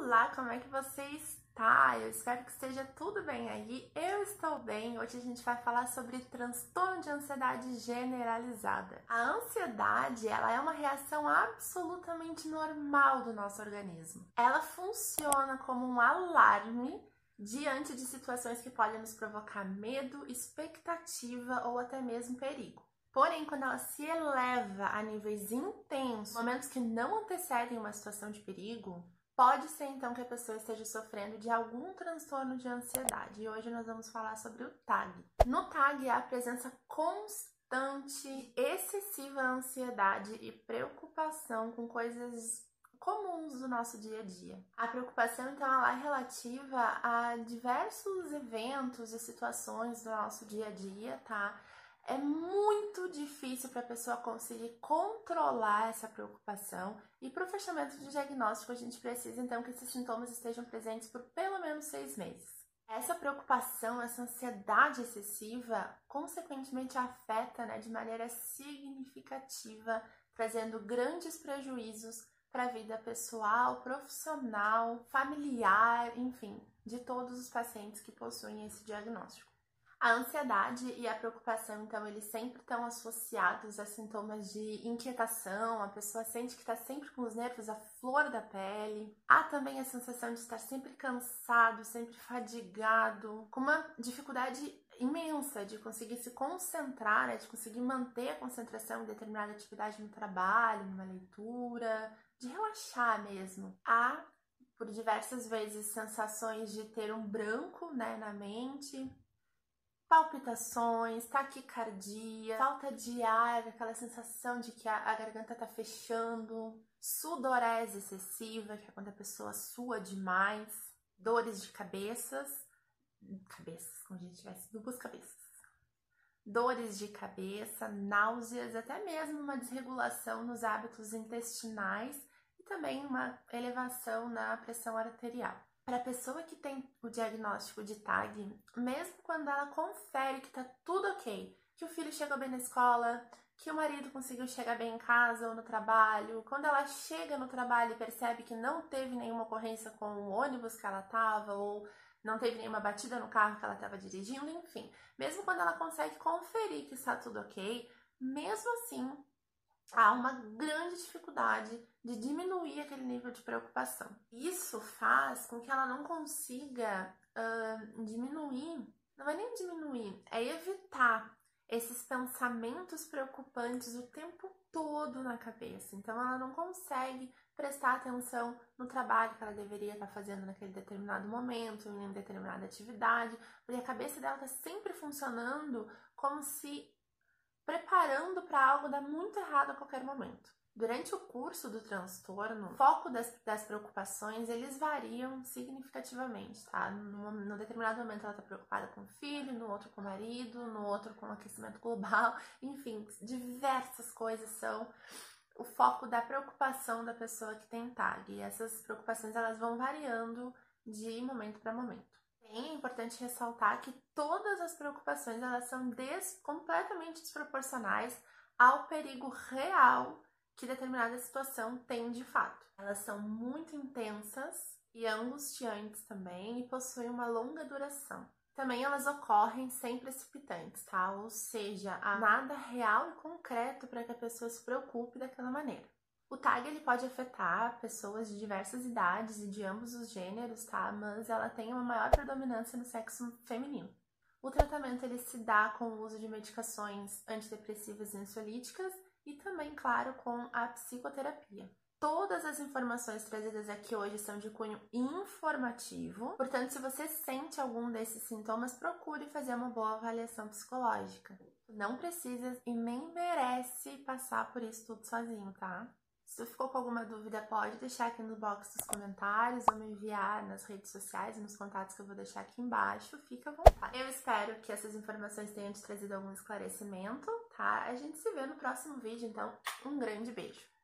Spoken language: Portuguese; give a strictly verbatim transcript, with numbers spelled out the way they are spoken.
Olá, como é que você está? Eu espero que esteja tudo bem aí. Eu estou bem. Hoje a gente vai falar sobre transtorno de ansiedade generalizada. A ansiedade, ela é uma reação absolutamente normal do nosso organismo. Ela funciona como um alarme diante de situações que podem nos provocar medo, expectativa ou até mesmo perigo. Porém, quando ela se eleva a níveis intensos, momentos que não antecedem uma situação de perigo, pode ser então que a pessoa esteja sofrendo de algum transtorno de ansiedade. E hoje nós vamos falar sobre o T A G. No T A G há a presença constante, excessiva ansiedade e preocupação com coisas comuns do nosso dia a dia. A preocupação, então, ela é relativa a diversos eventos e situações do nosso dia a dia, tá? É muito difícil para a pessoa conseguir controlar essa preocupação e para o fechamento de diagnóstico a gente precisa então que esses sintomas estejam presentes por pelo menos seis meses. Essa preocupação, essa ansiedade excessiva, consequentemente afeta, né, de maneira significativa, trazendo grandes prejuízos para a vida pessoal, profissional, familiar, enfim, de todos os pacientes que possuem esse diagnóstico. A ansiedade e a preocupação, então, eles sempre estão associados a sintomas de inquietação, a pessoa sente que está sempre com os nervos à flor da pele. Há também a sensação de estar sempre cansado, sempre fadigado, com uma dificuldade imensa de conseguir se concentrar, né, de conseguir manter a concentração em determinada atividade no trabalho, numa leitura, de relaxar mesmo. Há, por diversas vezes, sensações de ter um branco, né, na mente, palpitações, taquicardia, falta de ar, aquela sensação de que a, a garganta tá fechando, sudorese excessiva, que é quando a pessoa sua demais, dores de cabeças, cabeças, como a gente tivesse duas cabeças, dores de cabeça, náuseas, até mesmo uma desregulação nos hábitos intestinais e também uma elevação na pressão arterial. Para a pessoa que tem o diagnóstico de T A G, mesmo quando ela confere que está tudo ok, que o filho chegou bem na escola, que o marido conseguiu chegar bem em casa ou no trabalho, quando ela chega no trabalho e percebe que não teve nenhuma ocorrência com o ônibus que ela estava ou não teve nenhuma batida no carro que ela estava dirigindo, enfim, mesmo quando ela consegue conferir que está tudo ok, mesmo assim, há uma grande dificuldade de diminuir aquele nível de preocupação. Isso faz com que ela não consiga uh, diminuir, não é nem diminuir, é evitar esses pensamentos preocupantes o tempo todo na cabeça. Então ela não consegue prestar atenção no trabalho que ela deveria estar fazendo naquele determinado momento, em determinada atividade, porque a cabeça dela está sempre funcionando como se preparando para algo dar muito errado a qualquer momento. Durante o curso do transtorno, o foco das, das preocupações, eles variam significativamente, tá? No, no determinado momento ela está preocupada com o filho, no outro com o marido, no outro com o aquecimento global, enfim, diversas coisas são o foco da preocupação da pessoa que tem T A G. E essas preocupações, elas vão variando de momento para momento. É importante ressaltar que todas as preocupações elas são des completamente desproporcionais ao perigo real que determinada situação tem de fato. Elas são muito intensas e angustiantes também e possuem uma longa duração. Também elas ocorrem sem precipitantes, tá? Ou seja, há nada real e concreto para que a pessoa se preocupe daquela maneira. O T A G ele pode afetar pessoas de diversas idades e de ambos os gêneros, tá? Mas ela tem uma maior predominância no sexo feminino. O tratamento ele se dá com o uso de medicações antidepressivas e ansiolíticas e também, claro, com a psicoterapia. Todas as informações trazidas aqui hoje são de cunho informativo, portanto, se você sente algum desses sintomas, procure fazer uma boa avaliação psicológica. Não precisa e nem merece passar por isso tudo sozinho, tá? Se tu ficou com alguma dúvida, pode deixar aqui no box dos comentários ou me enviar nas redes sociais e nos contatos que eu vou deixar aqui embaixo. Fica à vontade. Eu espero que essas informações tenham te trazido algum esclarecimento, tá? A gente se vê no próximo vídeo, então um grande beijo!